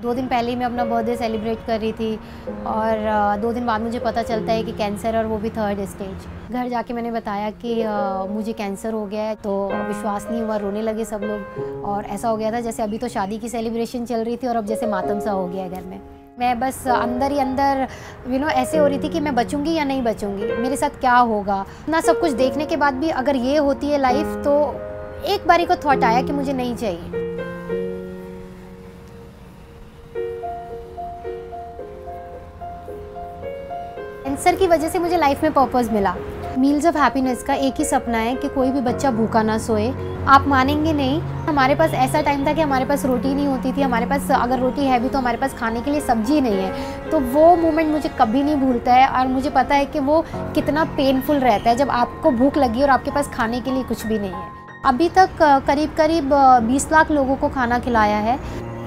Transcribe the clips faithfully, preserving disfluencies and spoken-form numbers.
दो दिन पहले ही मैं अपना बर्थडे सेलिब्रेट कर रही थी और दो दिन बाद मुझे पता चलता है कि कैंसर, और वो भी थर्ड स्टेज। घर जाके मैंने बताया कि आ, मुझे कैंसर हो गया है, तो विश्वास नहीं हुआ, रोने लगे सब लोग। और ऐसा हो गया था जैसे अभी तो शादी की सेलिब्रेशन चल रही थी और अब जैसे मातम सा हो गया घर में। मैं बस अंदर ही अंदर यू नो ऐसे हो रही थी कि मैं बचूंगी या नहीं बचूंगी, मेरे साथ क्या होगा। ना सब कुछ देखने के बाद भी अगर ये होती है लाइफ, तो एक बारी को थॉट आया कि मुझे नहीं चाहिए। कैंसर की वजह से मुझे लाइफ में पर्पस मिला। मील्स ऑफ हैप्पीनेस का एक ही सपना है कि कोई भी बच्चा भूखा ना सोए। आप मानेंगे नहीं, हमारे पास ऐसा टाइम था कि हमारे पास रोटी नहीं होती थी, हमारे पास अगर रोटी है भी तो हमारे पास खाने के लिए सब्जी नहीं है। तो वो मोमेंट मुझे कभी नहीं भूलता है, और मुझे पता है कि वो कितना पेनफुल रहता है जब आपको भूख लगी और आपके पास खाने के लिए कुछ भी नहीं है। अभी तक करीब करीब बीस लाख लोगों को खाना खिलाया है।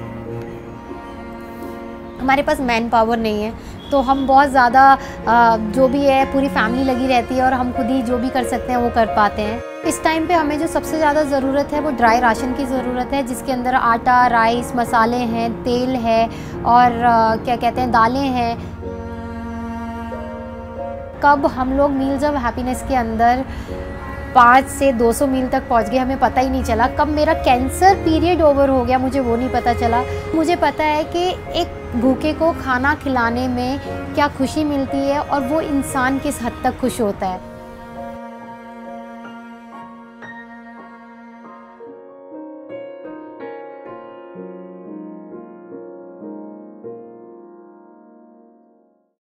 हमारे पास मैन पावर नहीं है, तो हम बहुत ज़्यादा जो भी है पूरी फैमिली लगी रहती है और हम खुद ही जो भी कर सकते हैं वो कर पाते हैं। इस टाइम पे हमें जो सबसे ज़्यादा ज़रूरत है वो ड्राई राशन की ज़रूरत है, जिसके अंदर आटा, राइस, मसाले हैं, तेल है और क्या कहते हैं दालें हैं। कब हम लोग मील्स ऑफ हैप्पीनेस के अंदर पाँच से दो सौ मील तक पहुंच गए, हमें पता ही नहीं चला। कब मेरा कैंसर पीरियड ओवर हो गया मुझे वो नहीं पता चला। मुझे पता है कि एक भूखे को खाना खिलाने में क्या खुशी मिलती है और वो इंसान किस हद तक खुश होता है।